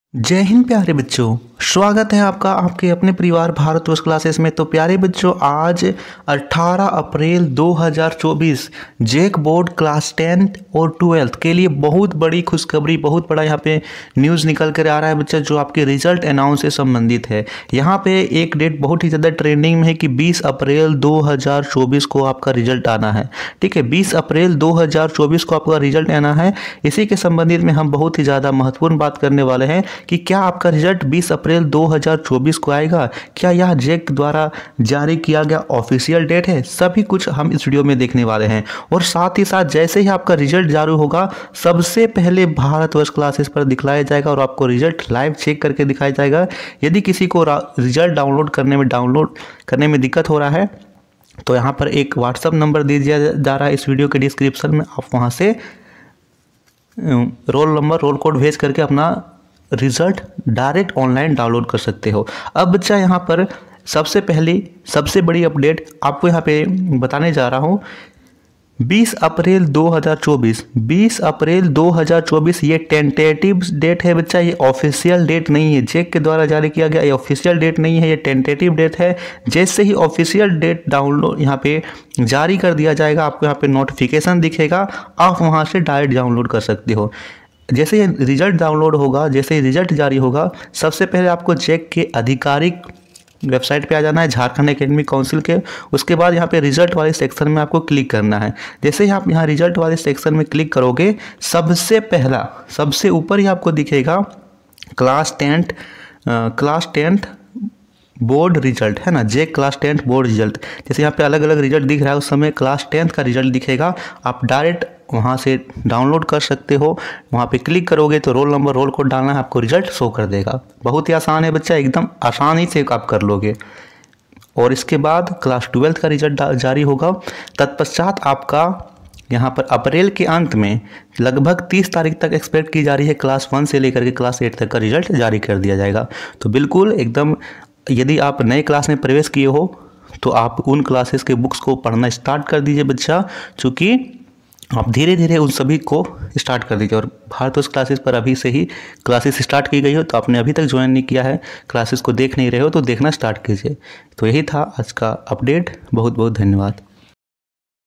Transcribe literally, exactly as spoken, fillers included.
जय हिंद प्यारे बच्चों, स्वागत है आपका आपके अपने परिवार भारतवर्ष क्लासेस में। तो प्यारे बच्चों, आज अठारह अप्रैल दो हज़ार चौबीस जेक बोर्ड क्लास टेंथ और ट्वेल्थ के लिए बहुत बड़ी खुशखबरी, बहुत बड़ा यहाँ पे न्यूज़ निकल कर आ रहा है बच्चा, जो आपके रिजल्ट अनाउंस से संबंधित है। यहाँ पे एक डेट बहुत ही ज़्यादा ट्रेंडिंग में है कि बीस अप्रैल दो हज़ार चौबीस को आपका रिजल्ट आना है। ठीक है, बीस अप्रैल दो हज़ार चौबीस को आपका रिजल्ट आना है। इसी के संबंधित में हम बहुत ही ज़्यादा महत्वपूर्ण बात करने वाले हैं कि क्या आपका रिजल्ट बीस अप्रैल दो हज़ार चौबीस को आएगा, क्या यह जेक द्वारा जारी किया गया ऑफिशियल डेट है, सभी कुछ हम इस वीडियो में देखने वाले हैं। और साथ ही साथ जैसे ही आपका रिजल्ट जारी होगा, सबसे पहले भारतवर्ष क्लासेस पर दिखलाया जाएगा और आपको रिजल्ट लाइव चेक करके दिखाया जाएगा। यदि किसी को रिजल्ट डाउनलोड करने में डाउनलोड करने में दिक्कत हो रहा है तो यहाँ पर एक व्हाट्सअप नंबर दे दिया जा रहा है इस वीडियो के डिस्क्रिप्शन में, आप वहाँ से रोल नंबर रोल कोड भेज करके अपना रिजल्ट डायरेक्ट ऑनलाइन डाउनलोड कर सकते हो। अब बच्चा यहाँ पर सबसे पहली सबसे बड़ी अपडेट आपको यहाँ पे बताने जा रहा हूँ। बीस अप्रैल दो हज़ार चौबीस बीस अप्रैल दो हज़ार चौबीस ये टेंटेटिव डेट है बच्चा, ये ऑफिशियल डेट नहीं है। जेक के द्वारा जारी किया गया ये ऑफिशियल डेट नहीं है, ये टेंटेटिव डेट है। जैसे ही ऑफिशियल डेट डाउनलोड यहाँ पे जारी कर दिया जाएगा, आपको यहाँ पे नोटिफिकेशन दिखेगा, आप वहाँ से डायरेक्ट डाउनलोड कर सकते हो। जैसे ही रिजल्ट डाउनलोड होगा, जैसे ही रिजल्ट जारी होगा, सबसे पहले आपको जेक के आधिकारिक वेबसाइट पे आ जाना है, झारखंड एकेडमिक काउंसिल के। उसके बाद यहाँ पे रिजल्ट वाले सेक्शन में आपको क्लिक करना है। जैसे ही आप यहाँ रिजल्ट वाले सेक्शन में क्लिक करोगे, सबसे पहला सबसे ऊपर ही आपको दिखेगा class tenth class tenth board result, है ना, J class tenth board result. जैसे यहाँ पे अलग अलग रिजल्ट दिख रहा है, उस समय क्लास टेंथ का रिजल्ट दिखेगा। आप डायरेक्ट वहाँ से डाउनलोड कर सकते हो। वहाँ पे क्लिक करोगे तो रोल नंबर रोल कोड डालना है, आपको रिजल्ट शो कर देगा। बहुत ही आसान है बच्चा, एकदम आसानी से आप कर लोगे। और इसके बाद क्लास ट्वेल्थ का रिजल्ट जारी होगा। तत्पश्चात आपका यहाँ पर अप्रैल के अंत में लगभग तीस तारीख तक एक्सपेक्ट की जा रही है, क्लास वन से लेकर के क्लास एट तक का रिजल्ट जारी कर दिया जाएगा। तो बिल्कुल एकदम, यदि आप नए क्लास में प्रवेश किए हो तो आप उन क्लासेस के बुक्स को पढ़ना स्टार्ट कर दीजिए बच्चा, चूँकि आप धीरे धीरे उन सभी को स्टार्ट कर दीजिए। और भारतवर्ष क्लासेस पर अभी से ही क्लासेस स्टार्ट की गई हो, तो आपने अभी तक ज्वाइन नहीं किया है, क्लासेस को देख नहीं रहे हो, तो देखना स्टार्ट कीजिए। तो यही था आज का अपडेट। बहुत बहुत धन्यवाद।